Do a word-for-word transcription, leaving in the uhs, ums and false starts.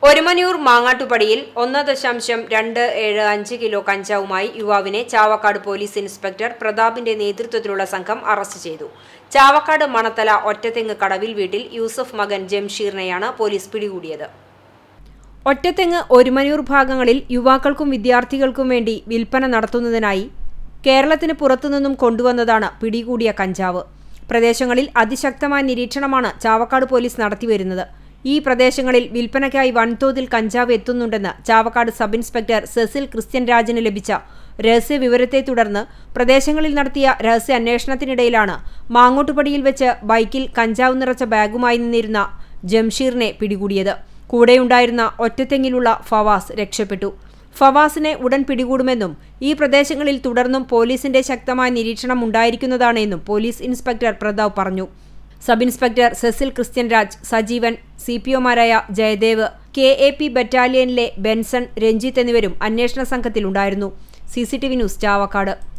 ഒരുമനൂർ മാങ്ങാട്ടുപടിയിൽ ഒന്ന് ദശാംശം രണ്ട് ഏഴ് അഞ്ച് കിലോ കഞ്ചാവുമായി യുവാവിനെ ചാവക്കാട് പോലീസ് ഇൻസ്പെക്ടർ പ്രതാപിന്റെ നേതൃത്വത്തിലുള്ള സംഘം അറസ്റ്റ് ചെയ്തു. ചാവക്കാട് മണത്തല ഒറ്റത്തെങ്ങ് കടവിൽ വീട്ടിൽ യൂസഫ് മകൻ ജംഷീറിനെയാണ് പോലീസ് പിടികൂടിയത്. ഒറ്റത്തെങ്ങ് ഒരുമനൂർ ഭാഗങ്ങളിൽ യുവാക്കൾക്കും വിദ്യാർത്ഥികൾക്കും വേണ്ടി വിൽപ്പന നടത്തുന്നതിനായി കേരളത്തിന് പുറത്തുനിന്നും കൊണ്ടുവന്നതാണ് പിടികൂടിയ കഞ്ചാവ്. പ്രദേശങ്ങളിൽ അതിശക്തമായ നിരീക്ഷണമാണ് ചാവക്കാട് പോലീസ് നടത്തിവരുന്നത്. ഈ പ്രദേശങ്ങളിൽ വിൽപ്പനയ്ക്കായി വൻതോതിൽ കഞ്ചാവ് എത്തുന്നുണ്ടെന്ന് ചാവക്കാട് സബ് ഇൻസ്പെക്ടർ സെസിൽ ക്രിസ്ത്യൻ രാജിന് ലഭിച്ച രഹസ്യ വിവരത്തെ തുടർന്ന് പ്രദേശങ്ങളിൽ നടത്തിയ രഹസ്യ അന്വേഷണത്തിനിടയിലാണ് മാങ്ങോട്ടുപടിയിൽ വെച്ച് ബൈക്കിൽ കഞ്ചാവ് നിറച്ച ബാഗുമായി നിന്നിരുന്ന ജംഷീറിനെ പിടികൂടിയത്. കൂടെയുണ്ടായിരുന്ന ഒറ്റത്തെങ്ങിലുള്ള ഫവാസ് രക്ഷപ്പെട്ടു. ഫവാസിനെ ഉടൻ പിടികൂടുമെന്നും ഈ പ്രദേശങ്ങളിൽ തുടർന്നും പോലീസിന്റെ ശക്തമായ നിരീക്ഷണം ഉണ്ടായിരിക്കുന്നതാണ് എന്നും പോലീസ് ഇൻസ്പെക്ടർ പ്രതാപ് പറഞ്ഞു. Sub inspector Cecil Christian Raj, Sajeevan, C P ഒമാരായ ജയദേവ്, കെ എ പി ബറ്റാലിയനിലെ ബെൻസൺ, രഞ്ജിത്ത് എന്നിവരും അന്വേഷണ സംഘത്തിലുണ്ടായിരുന്നു. C C T V news Chavakkad.